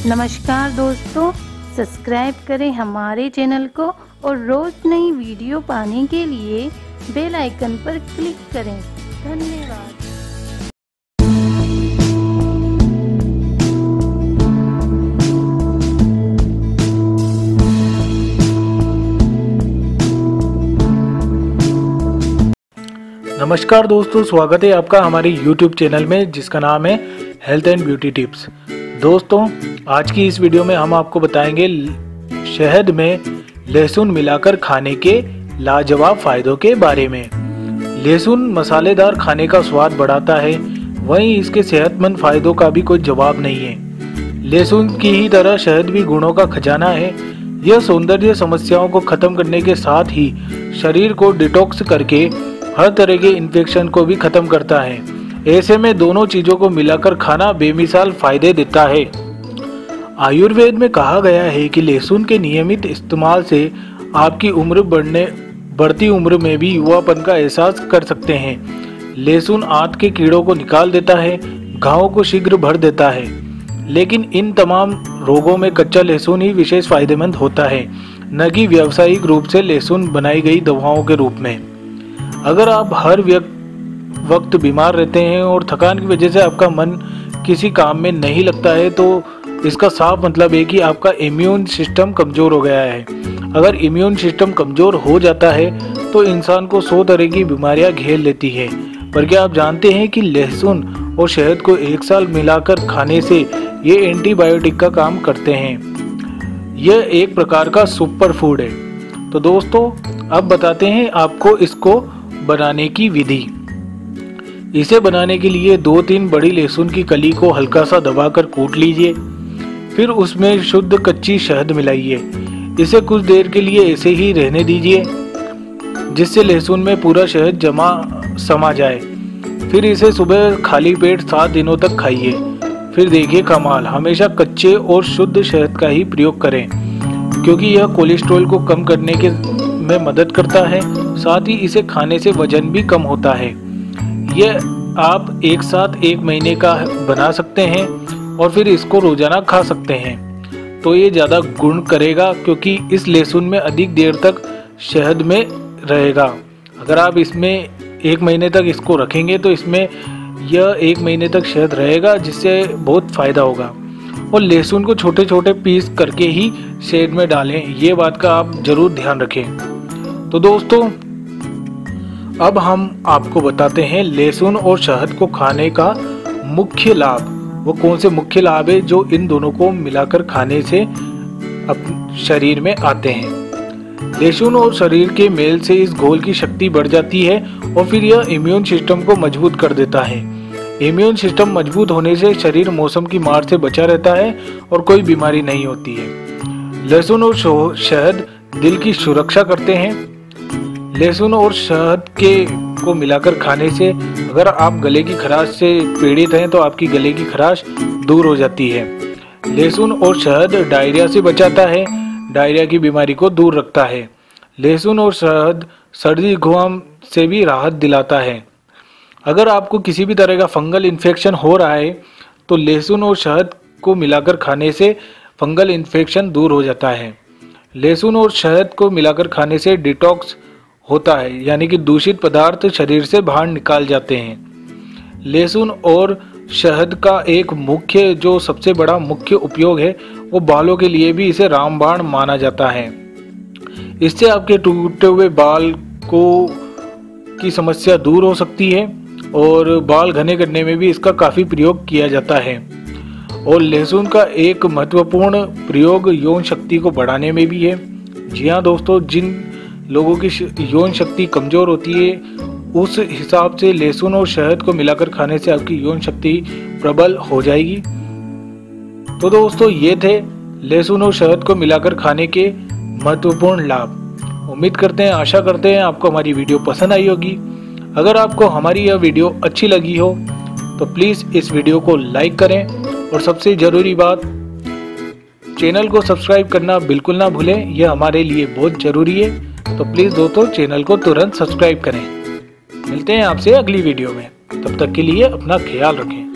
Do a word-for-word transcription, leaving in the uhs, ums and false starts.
नमस्कार दोस्तों, सब्सक्राइब करें हमारे चैनल को और रोज नई वीडियो पाने के लिए बेल आइकन पर क्लिक करें। धन्यवाद। नमस्कार दोस्तों, स्वागत है आपका हमारे यूट्यूब चैनल में जिसका नाम है हेल्थ एंड ब्यूटी टिप्स। दोस्तों, आज की इस वीडियो में हम आपको बताएंगे शहद में लहसुन मिलाकर खाने के लाजवाब फायदों के बारे में। लहसुन मसालेदार खाने का स्वाद बढ़ाता है, वहीं इसके सेहतमंद फायदों का भी कोई जवाब नहीं है। लहसुन की ही तरह शहद भी गुणों का खजाना है। यह सौंदर्य समस्याओं को खत्म करने के साथ ही शरीर को डिटॉक्स करके हर तरह के इन्फेक्शन को भी खत्म करता है। ऐसे में दोनों चीजों को मिलाकर खाना बेमिसाल फायदे देता है। आयुर्वेद में कहा गया है कि लहसुन के नियमित इस्तेमाल से आपकी उम्र बढ़ने बढ़ती उम्र में भी युवापन का एहसास कर सकते हैं। लहसुन आंत के कीड़ों को निकाल देता है, घावों को शीघ्र भर देता है। लेकिन इन तमाम रोगों में कच्चा लहसुन ही विशेष फायदेमंद होता है, न कि व्यावसायिक रूप से लहसुन बनाई गई दवाओं के रूप में। अगर आप हर वक्त बीमार रहते हैं और थकान की वजह से आपका मन किसी काम में नहीं लगता है, तो इसका साफ मतलब है कि आपका इम्यून सिस्टम कमज़ोर हो गया है। अगर इम्यून सिस्टम कमज़ोर हो जाता है तो इंसान को सौ तरह की बीमारियां घेर लेती है। पर क्या आप जानते हैं कि लहसुन और शहद को एक साल मिलाकर खाने से ये एंटीबायोटिक का काम करते हैं। यह एक प्रकार का सुपर फूड है। तो दोस्तों, अब बताते हैं आपको इसको बनाने की विधि। इसे बनाने के लिए दो तीन बड़ी लहसुन की कली को हल्का सा दबाकर कूट लीजिए। फिर उसमें शुद्ध कच्ची शहद मिलाइए। इसे कुछ देर के लिए ऐसे ही रहने दीजिए जिससे लहसुन में पूरा शहद जमा समा जाए। फिर इसे सुबह खाली पेट सात दिनों तक खाइए। फिर देखिए कमाल। हमेशा कच्चे और शुद्ध शहद का ही प्रयोग करें क्योंकि यह कोलेस्ट्रॉल को कम करने के में मदद करता है। साथ ही इसे खाने से वजन भी कम होता है। यह आप एक साथ एक महीने का बना सकते हैं और फिर इसको रोजाना खा सकते हैं। तो ये ज़्यादा गुण करेगा क्योंकि इस लहसुन में अधिक देर तक शहद में रहेगा। अगर आप इसमें एक महीने तक इसको रखेंगे तो इसमें यह एक महीने तक शहद रहेगा, जिससे बहुत फ़ायदा होगा। और लहसुन को छोटे छोटे पीस करके ही शहद में डालें, ये बात का आप ज़रूर ध्यान रखें। तो दोस्तों, अब हम आपको बताते हैं लहसुन और शहद को खाने का मुख्य लाभ। वो कौन से मुख्य लाभ है जो इन दोनों को मिलाकर खाने से अपने शरीर में आते हैं। लहसुन और शरीर के मेल से इस घोल की शक्ति बढ़ जाती है और फिर यह इम्यून सिस्टम को मजबूत कर देता है। इम्यून सिस्टम मजबूत होने से शरीर मौसम की मार से बचा रहता है और कोई बीमारी नहीं होती है। लहसुन और शहद दिल की सुरक्षा करते हैं। लहसुन और शहद के को मिलाकर खाने से अगर आप गले की खराश से पीड़ित हैं तो आपकी गले की खराश दूर हो जाती है। लहसुन और शहद डायरिया से बचाता है, डायरिया की बीमारी को दूर रखता है। लहसुन और शहद सर्दी जुकाम से भी राहत दिलाता है। अगर आपको किसी भी तरह का फंगल इन्फेक्शन हो रहा है तो लहसुन और शहद को मिलाकर खाने से फंगल इन्फेक्शन दूर हो जाता है। लहसुन और शहद को मिलाकर खाने से डिटॉक्स होता है, यानी कि दूषित पदार्थ शरीर से बाहर निकाल जाते हैं। लहसुन और शहद का एक मुख्य जो सबसे बड़ा मुख्य उपयोग है वो बालों के लिए भी इसे रामबाण माना जाता है। इससे आपके टूटे हुए बाल को की समस्या दूर हो सकती है और बाल घने करने में भी इसका काफ़ी प्रयोग किया जाता है। और लहसुन का एक महत्वपूर्ण प्रयोग यौन शक्ति को बढ़ाने में भी है। जी हाँ दोस्तों, जिन लोगों की यौन शक्ति कमज़ोर होती है उस हिसाब से लहसुन और शहद को मिलाकर खाने से आपकी यौन शक्ति प्रबल हो जाएगी। तो दोस्तों, ये थे लहसुन और शहद को मिलाकर खाने के महत्वपूर्ण लाभ। उम्मीद करते हैं, आशा करते हैं आपको हमारी वीडियो पसंद आई होगी। अगर आपको हमारी यह वीडियो अच्छी लगी हो तो प्लीज़ इस वीडियो को लाइक करें और सबसे ज़रूरी बात, चैनल को सब्सक्राइब करना बिल्कुल ना भूलें। यह हमारे लिए बहुत ज़रूरी है। तो प्लीज़ दोस्तों, चैनल को तुरंत सब्सक्राइब करें। मिलते हैं आपसे अगली वीडियो में। तब तक के लिए अपना ख्याल रखें।